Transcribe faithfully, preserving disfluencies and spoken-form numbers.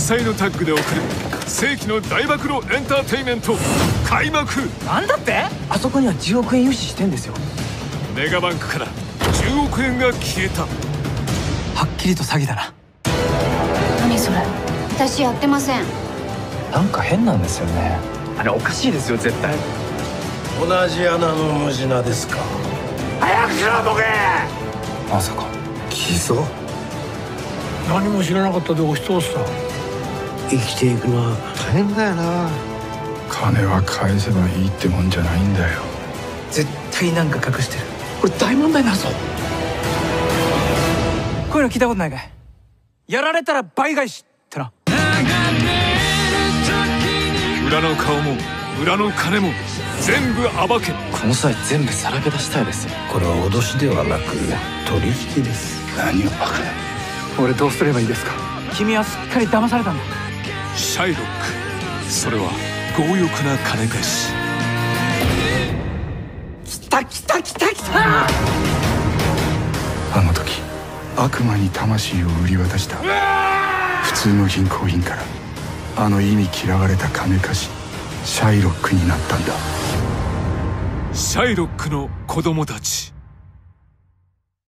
彩のタッグで送る世紀の大暴露エンターテインメント開幕。 なんだって？あそこにはじゅうおくえん融資してんですよ。 メガバンクからじゅうおくえんが消えた。 はっきりと詐欺だな。 何それ？私やってません。 なんか変なんですよね。あれおかしいですよ絶対。 同じ穴の無地なですか。 早くしろボケ。まさか起訴？ 何も知らなかったで押し通すさ。 生きていくのは大変だよな。 金は返せばいいってもんじゃないんだよ。 絶対なんか隠してる。これ大問題になるぞ。こういうの聞いたことないかい？やられたら倍返しってな。 裏の顔も裏の金も全部暴け。 この際全部さらけ出したいですよ。 これは脅しではなく取引です。 何をバカな。 俺どうすればいいですか？君はすっかり騙されたんだ。 シャイロック、それは強欲な金貸し。 来た来た来た来た。 あの時悪魔に魂を売り渡した普通の銀行員からあの意味嫌われた金貸しシャイロックになったんだ。 シャイロックの子供たち。